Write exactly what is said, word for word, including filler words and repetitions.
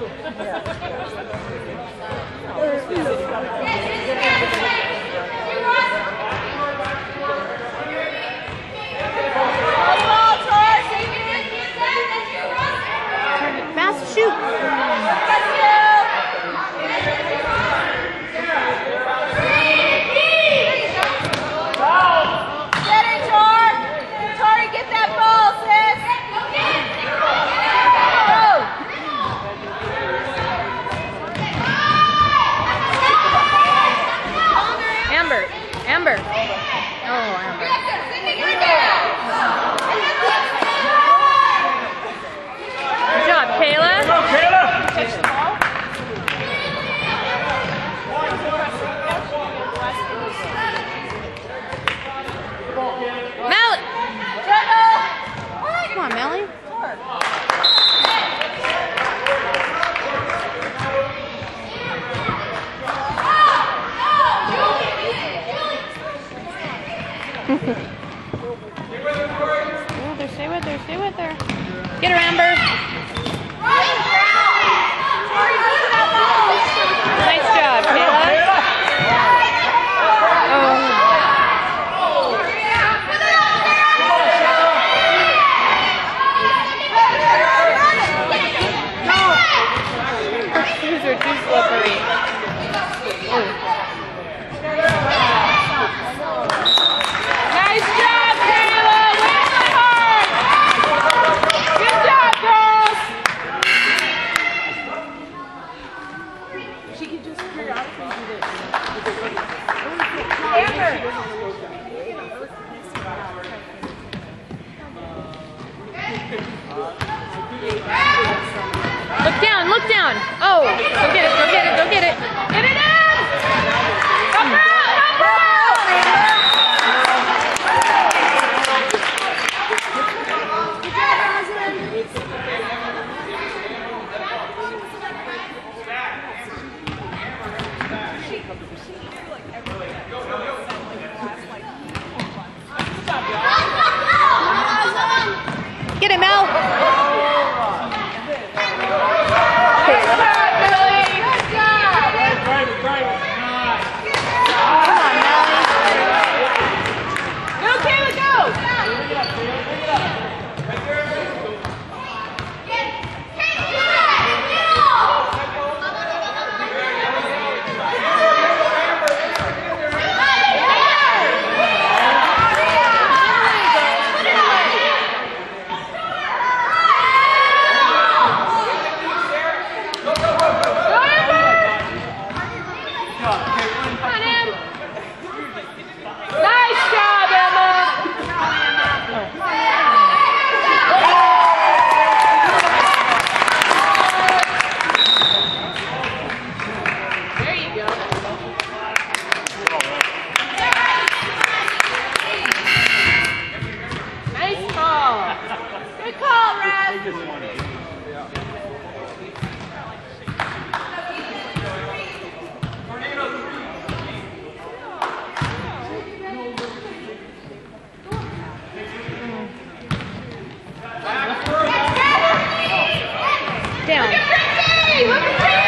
Fast shoot. Get it, Tor. Tori, get that ball, sis. Amber. Amber. Oh, Amber. Good job, Kayla. Go, Kayla. Catch the ball. Melly. Dribble. Come on, Melly. Stay with her, stay with her, stay with her. Get her, Amber. Nice job, Kayla. Oh. Her shoes are too slippery. Oh. Nice job, Kayla! Win the heart! Good job, girls! She can just periodically do this. Amber! Look down, look down! Oh, go get it, go get it, go get it! Get it in! Go girl, go girl! Get it, Mel! Down.